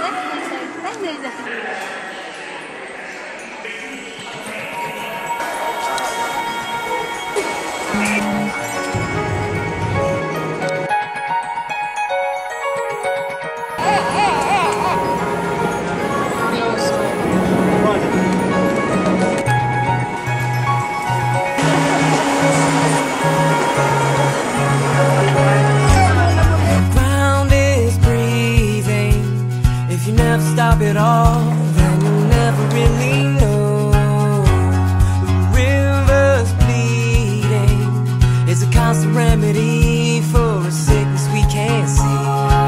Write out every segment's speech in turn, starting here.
Stop it all, then you'll never really know. The river's bleeding, it's a constant remedy for a sickness we can't see.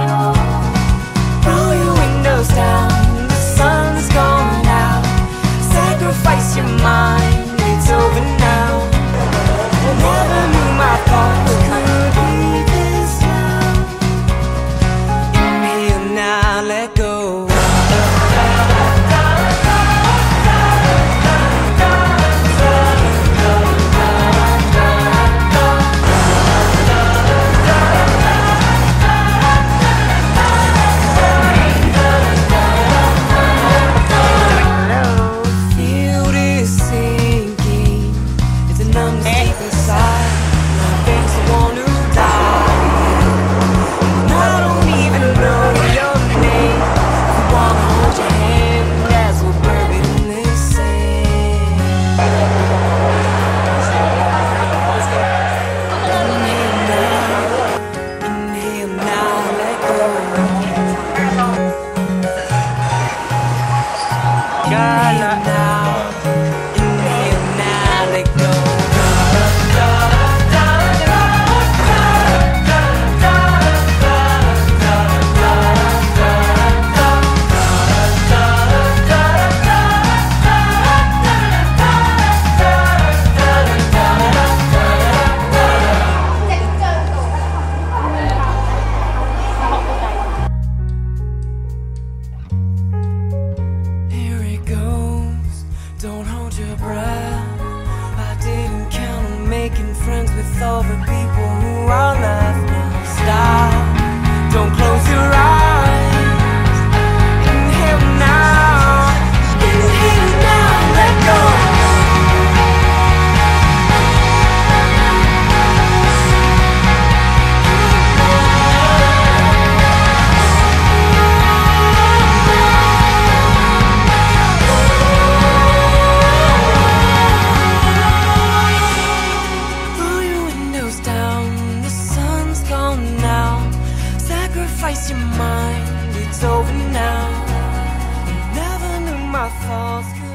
Roll your windows down, the sun's gone out. Sacrifice your mind, it's over now. Never knew my thoughts could be this loud. Inhale now, let go. Making friends with all the people who are left now. Stop, don't close your eyes. Inhale now, let go. Sacrifice your mind, it's over now. Never knew my thoughts.